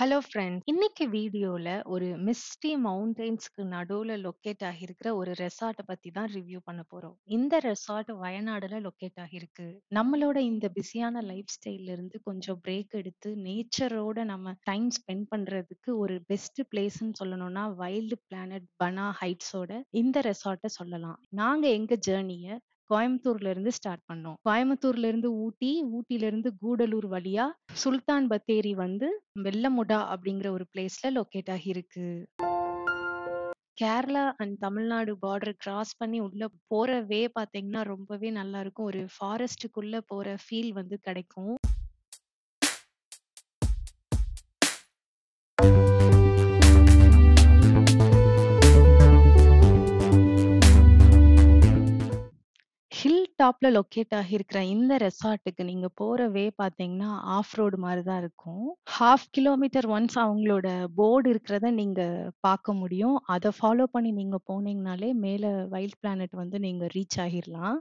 Hello friends. இன்னைக்கு வீடியோல ஒரு மிஸ்டி மவுண்டெயின்ஸ்க்கு நடுவுல லொக்கேட் ஆகியிருக்கிற ஒரு ரெசார்ட்ட பத்தி தான் ரிவ்யூ பண்ண போறோம். இந்த ரெசார்ட் வயநாடுல லொக்கேட் ஆகியிருக்கு. நம்மளோட இந்த பிஸியான லைஃப் ஸ்டைல்ல இருந்து கொஞ்சம் பிரேக் எடுத்து நேச்சரோட நம்ம டைம் ஸ்பெண்ட் பண்றதுக்கு ஒரு பெஸ்ட் பிளேஸ்ன்னு சொல்லணும்னா வைல்டு பிளானட் பனா ஹைட்ஸோட இந்த ரெசார்ட்ட சொல்லலாம். நாங்க எங்க ஜேர்னிய கோயம்புத்தூர்ல இருந்து ஸ்டார்ட் பண்ணோம். கோயம்புத்தூர்ல இருந்து ஊட்டி, ஊட்டில இருந்து கூடலூர் வழியா சுல்தான் பத்தேரி வந்து வெள்ளமுடா அப்படிங்கிற ஒரு பிளேஸ்ல லொக்கேட் ஆகியிருக்கு. Kerala and Tamil Nadu border cross பண்ணி உள்ள போற வே பாத்தீங்கன்னா ரொம்பவே நல்லா இருக்கும். ஒரு ஃபாரஸ்ட்டுக்குள்ள போற ஃபீல் வந்து கிடைக்கும். ஹில் டாப்ல லொக்கேட் ஆகியிருக்கிற இந்த ரெசார்ட்டுக்கு நீங்க போற வே பாத்தீங்கன்னா ஆஃப் ரோடு மாதிரி தான் இருக்கும். 1/2 கிலோமீட்டர் ஒன்ஸ் அவங்களோட போர்டு இருக்கிறத நீங்க பார்க்க முடியும். அதை ஃபாலோ பண்ணி நீங்க போனீங்கனாலே மேல வைல்ட் பிளானட் வந்து நீங்க ரீச் ஆகிரலாம்.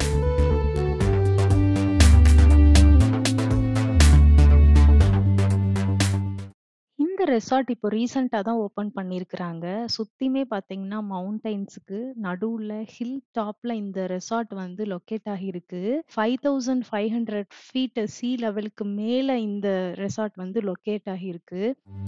இந்த ரெசார்ட் இப்போ ரீசெண்டா தான் ஓப்பன் பண்ணியிருக்கிறாங்க. சுத்தியுமே பார்த்தீங்கன்னா மவுண்டெயின்ஸுக்கு நடுவுல ஹில் டாப்ல இந்த ரெசார்ட் வந்து லொக்கேட் ஆகியிருக்கு. 5500 ஃபீட் சீ லெவலுக்கு மேல இந்த ரெசார்ட் வந்து லொக்கேட் ஆகியிருக்கு.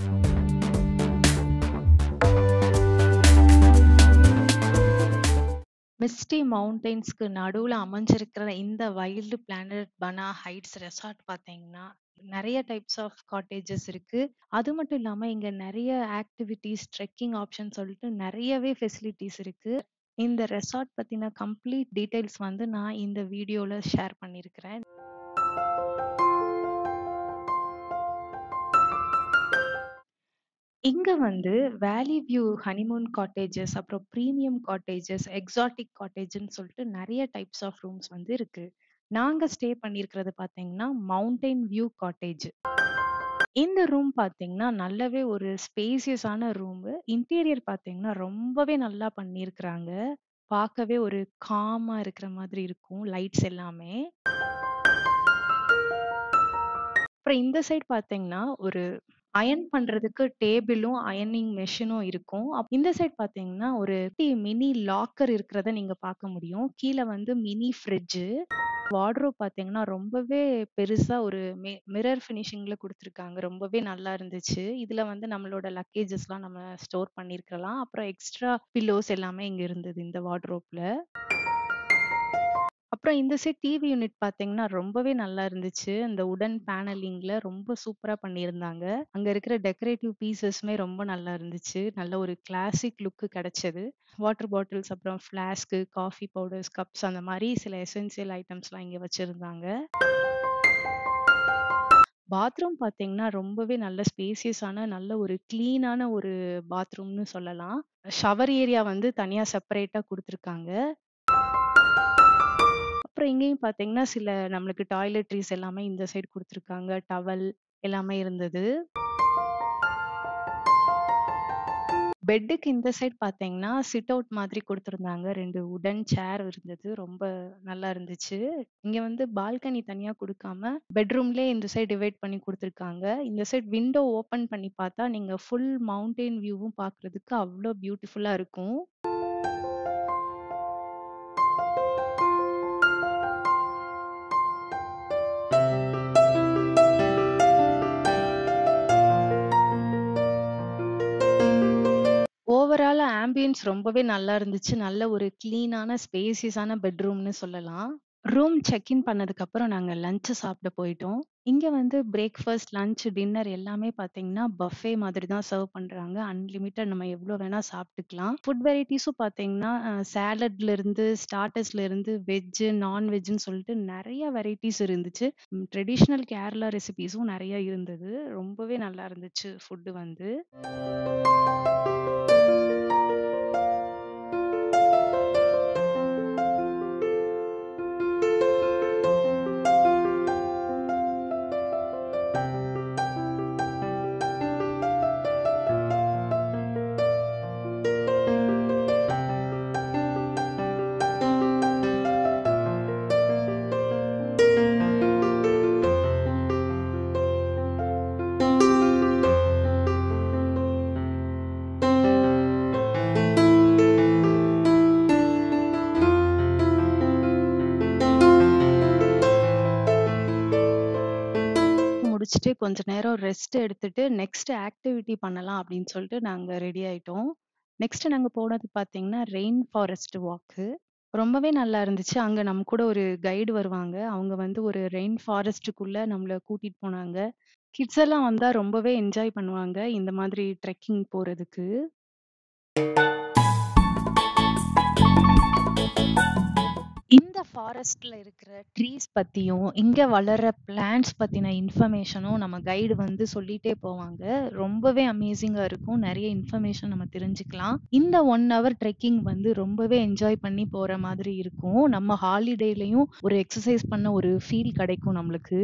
மிஸ்டி மவுண்டெயின்ஸ்க்கு நடுவுல அமைஞ்சிருக்கிற இந்த வைல்டு பிளானட் பனா ஹைட்ஸ் ரெசார்ட் பார்த்தீங்கன்னா நிறைய டைப்ஸ் ஆஃப் காட்டேஜஸ் இருக்கு. அது மட்டும் இல்லாம இங்க நிறைய ஆக்டிவிட்டிஸ், ட்ரெக்கிங் ஆப்ஷன் சொல்லிட்டு நிறையவே ஃபெசிலிட்டிஸ் இருக்கு. இந்த ரெசார்ட் பத்தின கம்ப்ளீட் டீடைல்ஸ் வந்து நான் இந்த வீடியோல ஷேர் பண்ணியிருக்கிறேன். இங்க வந்து வேலி வியூ ஹனிமூன் காட்டேஜஸ், அப்புறம் பிரீமியம் காட்டேஜஸ், எக்ஸாட்டிக் காட்டேஜ்ன்னு சொல்லிட்டு நிறைய டைப்ஸ் ஆஃப் ரூம்ஸ் வந்து இருக்கு. நாங்க ஸ்டே பண்ணியிருக்கிறது பார்த்தீங்கன்னா மவுண்டைன் வியூ காட்டேஜ். இந்த ரூம் பார்த்தீங்கன்னா நல்லாவே ஒரு ஸ்பேசியஸான ரூம். இன்டீரியர் பார்த்தீங்கன்னா ரொம்பவே நல்லா பண்ணியிருக்கிறாங்க. பார்க்கவே ஒரு காமா இருக்கிற மாதிரி இருக்கும் லைட்ஸ் எல்லாமே. அப்புறம் இந்த சைடு பார்த்தீங்கன்னா ஒரு அயர்ன் பண்றதுக்கு டேபிளும், அயர்னிங் மெஷினும் இருக்கும். இந்த சைடு பார்த்தீங்கன்னா ஒரு மினி லாக்கர் இருக்கிறத நீங்க பார்க்க முடியும். கீழ வந்து மினி ஃப்ரிட்ஜ். வார்ட்ரோப் பார்த்தீங்கன்னா ரொம்பவே பெருசா ஒரு மிரர் ஃபினிஷிங்ல குடுத்துருக்காங்க. ரொம்பவே நல்லா இருந்துச்சு. இதுல வந்து நம்மளோட லக்கேஜஸ்லாம் நம்ம ஸ்டோர் பண்ணியிருக்கலாம். அப்புறம் எக்ஸ்ட்ரா பில்லோஸ் எல்லாமே இங்க இருந்தது இந்த வார்ட்ரோப்ல. அப்புறம் இந்த சைட் டிவி யூனிட் பார்த்தீங்கன்னா, ரொம்பவே நல்லா இருந்துச்சு. அந்த உடன் பேனலிங்ல ரொம்ப சூப்பரா பண்ணியிருந்தாங்க. அங்க இருக்கிற டெக்கரேட்டிவ் பீசஸுமே ரொம்ப நல்லா இருந்துச்சு. நல்ல ஒரு கிளாசிக் லுக் கிடைச்சது. வாட்டர் பாட்டில்ஸ், அப்புறம் ஃப்ளாஸ்க், காஃபி பவுடர்ஸ், கப்ஸ் அந்த மாரி சில எசென்சியல் ஐட்டம்ஸ்லாம் இங்க வச்சிருந்தாங்க. பாத்ரூம் பார்த்தீங்கன்னா, ரொம்பவே நல்ல ஸ்பேசியஸான நல்ல ஒரு கிளீனான ஒரு பாத்ரூம்னு சொல்லலாம். ஷவர் ஏரியா வந்து தனியா செப்பரேட்டா குடுத்துருக்காங்க. அப்புறம் இங்கேயும் பார்த்தீங்கன்னா, சில நம்மளுக்கு டாய்லெட்ரீஸ் எல்லாமே இந்த சைடு குடுத்துருக்காங்க. டவல் எல்லாமே இருந்தது. பெட்டுக்கு இந்த சைடு பார்த்தீங்கன்னா, சிட் அவுட் மாதிரி குடுத்துருந்தாங்க. 2 வுடன் சேர் இருந்தது. ரொம்ப நல்லா இருந்துச்சு. இங்க வந்து பால்கனி தனியா குடுக்காம, பெட்ரூம்லயே இந்த சைடு டிவைட் பண்ணி குடுத்துருக்காங்க. இந்த சைடு விண்டோ ஓப்பன் பண்ணி பார்த்தா, நீங்க ஃபுல் மவுண்டைன் வியூவும் பார்க்கறதுக்கு அவ்ளோ பியூட்டிஃபுல்லா இருக்கும். ஓவராலா ஆம்பியன்ஸ் ரொம்பவே நல்லா இருந்துச்சு. நல்ல ஒரு கிளீனான, ஸ்பேசியஸான பெட்ரூம்னு சொல்லலாம். ரூம் செக் இன் பண்ணதுக்கு அப்புறம் நாங்க லஞ்ச் சாப்பிட போயிட்டோம். இங்க வந்து பிரேக்ஃபாஸ்ட், லஞ்ச், டின்னர் எல்லாமே பார்த்தீங்கன்னா, பஃபே மாதிரி தான் சர்வ் பண்றாங்க. அன்லிமிட்டட் நம்ம எவ்வளோ வேணா சாப்பிட்டுக்கலாம். ஃபுட் வெரைட்டீஸும் பார்த்தீங்கன்னா, சாலட்ல இருந்து, ஸ்டார்ட்டர்ஸ்ல இருந்து, வெஜ், நான்வெஜ்ன்னு சொல்லிட்டு நெறைய வெரைட்டீஸ் இருந்துச்சு. ட்ரெடிஷனல் கேரளா ரெசிபீஸும் நெறைய இருந்தது. ரொம்பவே நல்லா இருந்துச்சு ஃபுட் வந்து. முடிச்சுட்டு கொஞ்ச நேரம் ரெஸ்ட் எடுத்துட்டு, நெக்ஸ்ட் ஆக்டிவிட்டி பண்ணலாம் அப்படின்னு சொல்லிட்டு நாங்க ரெடி ஆயிட்டோம். நெக்ஸ்ட் நாங்க போனது பார்த்தீங்கன்னா, ரெயின் ஃபாரஸ்ட் வாக்கு. ரொம்பவே நல்லா இருந்துச்சு. அங்க நம்ம கூட ஒரு கைடு வருவாங்க. அவங்க வந்து ஒரு ரெயின் ஃபாரஸ்ட்டுக்குள்ள நம்மள கூட்டிட்டு போனாங்க. கிட்ஸ் எல்லாம் வந்தா ரொம்பவே என்ஜாய் பண்ணுவாங்க, இந்த மாதிரி ட்ரெக்கிங் போறதுக்கு. இந்த ஃபாரஸ்ட்ல இருக்கிற ட்ரீஸ் பத்தியும், இங்க வளர்ற பிளான்ட்ஸ் பத்தின இன்ஃபர்மேஷனும் நம்ம கைடு வந்து சொல்லிட்டே போவாங்க. ரொம்பவே அமேசிங்கா இருக்கும். நெறைய இன்ஃபர்மேஷன் நம்ம தெரிஞ்சுக்கலாம். இந்த 1 ஹவர் ட்ரெக்கிங் வந்து ரொம்பவே என்ஜாய் பண்ணி போற மாதிரி இருக்கும். நம்ம ஹாலிடேலயும் ஒரு எக்சர்சைஸ் பண்ண ஒரு ஃபீல் கிடைக்கும் நம்மளுக்கு.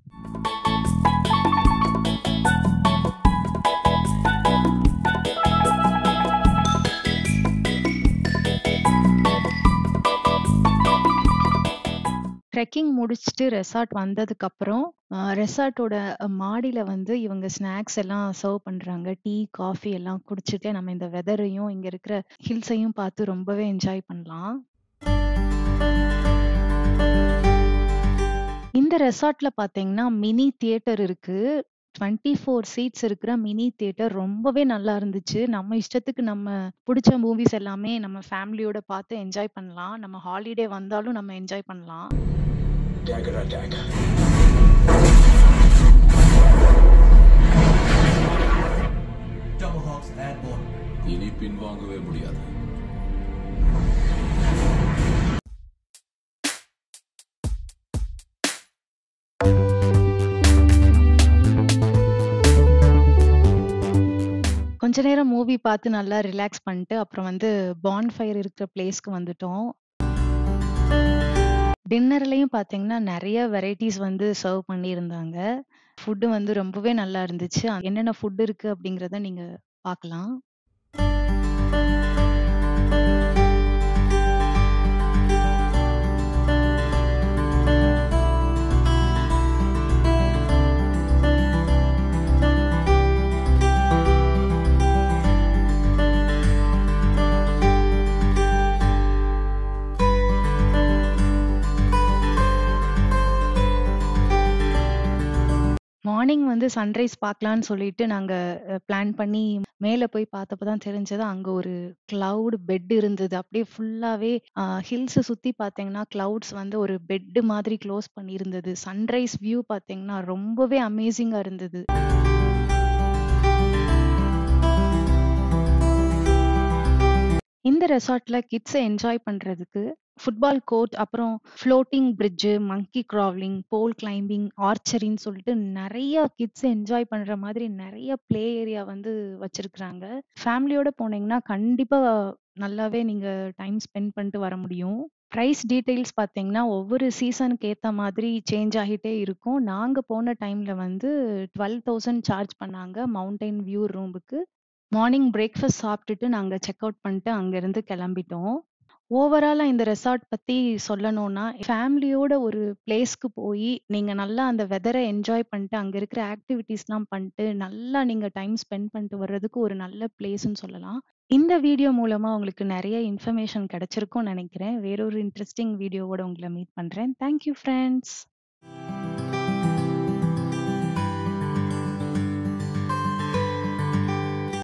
ட்ரெக்கிங் முடிச்சுட்டு ரெசார்ட் வந்ததுக்கப்புறம், ரெசார்ட்டோட மாடியில வந்து இவங்க ஸ்நாக்ஸ் எல்லாம் சர்வ் பண்றாங்க. டீ, காஃபி எல்லாம் குடிச்சிட்டு நம்ம இந்த வெதரையும், இங்க இருக்கிற ஹில்ஸையும் பார்த்து ரொம்பவே என்ஜாய் பண்ணலாம். இந்த ரெசார்ட்ல பார்த்தீங்கன்னா, மினி தியேட்டர் இருக்கு. 24 சீட்ஸ் இருக்கிற மினி தியேட்டர் ரொம்பவே நல்லா இருந்துச்சு. நம்ம இஷ்டத்துக்கு நம்ம புடிச்ச மூவிஸ் எல்லாமே நம்ம ஃபேமிலியோட பார்த்து என்ஜாய் பண்ணலாம். நம்ம ஹாலிடே வந்தாலும் நம்ம என்ஜாய் பண்ணலாம். Dagger attack. Tomahawks airborne. இனி பின்வாங்கவே முடியாது. கொஞ்ச நேரம் மூவி பார்த்து நல்லா ரிலாக்ஸ் பண்ணிட்டு, அப்புறம் வந்து பான்ஃபயர் இருக்கிற பிளேஸ்க்கு வந்துட்டோம். டின்னர்லயும் பார்த்தீங்கன்னா, நெறைய வெரைட்டீஸ் வந்து சர்வ் பண்ணியிருந்தாங்க. ஃபுட் வந்து ரொம்பவே நல்லா இருந்துச்சு. என்னென்ன ஃபுட் இருக்கு அப்படிங்கிறத நீங்க பார்க்கலாம். மார்னிங் வந்து சன்ரைஸ் பார்க்கலான்னு சொல்லிட்டு நாங்க பிளான் பண்ணி மேல போய் பார்த்தப்ப தான் தெரிஞ்சது, அங்க ஒரு கிளவுட் பெட் இருந்தது. அப்படியே ஃபுல்லாவே ஹில்ஸ சுத்தி பார்த்தீங்கன்னா, கிளவுட்ஸ் வந்து ஒரு பெட் மாதிரி க்ளோஸ் பண்ணியிருந்தது. சன்ரைஸ் வியூ பார்த்தீங்கன்னா, ரொம்பவே அமேசிங்கா இருந்தது. இந்த ரெசார்ட்ல கிட்ஸ என்ஜாய் பண்றதுக்கு ஃபுட்பால் கோர்ட், அப்புறம் floating bridge, monkey crawling, pole climbing, ஆர்ச்சரின்னு சொல்லிட்டு நெறைய கிட்ஸ் என்ஜாய் பண்ற மாதிரி நெறைய ப்ளே ஏரியா வந்து வச்சிருக்காங்க. ஃபேமிலியோட போனீங்கன்னா கண்டிப்பா நல்லாவே நீங்க டைம் ஸ்பெண்ட் பண்ணிட்டு வர முடியும். பிரைஸ் டீட்டெயில்ஸ் பார்த்தீங்கன்னா, ஒவ்வொரு சீசனுக்கு ஏத்த மாதிரி சேஞ்ச் ஆகிட்டே இருக்கும். நாங்க போன டைம்ல வந்து 12,000 சார்ஜ் பண்ணாங்க மவுண்டைன் வியூ ரூமுக்கு. மார்னிங் பிரேக்ஃபாஸ்ட் சாப்பிட்டுட்டு நாங்க செக் அவுட் பண்ணிட்டு அங்கருந்து கிளம்பிட்டோம். ஓவராலா இந்த ரெசார்ட் பத்தி சொல்லணும்னா, ஃபேமிலியோட ஒரு பிளேஸ்க்கு போயி, நீங்க நல்லா அந்த வெதர என்ஜாய் பண்ணிட்டு, அங்க இருக்கிற ஆக்டிவிட்டீஸ்லாம் பண்ணிட்டு, நல்லா நீங்க டைம் ஸ்பெண்ட் பண்ணிட்டு வர்றதுக்கு ஒரு நல்ல பிளேஸ்ன்னு சொல்லலாம். இந்த வீடியோ மூலமா உங்களுக்கு நெறைய இன்ஃபர்மேஷன் கிடைச்சிருக்கும்னு நெனைக்கிறேன். வேறொரு இன்ட்ரஸ்டிங் வீடியோவோட உங்கள மீட் பண்றேன். Thank you friends.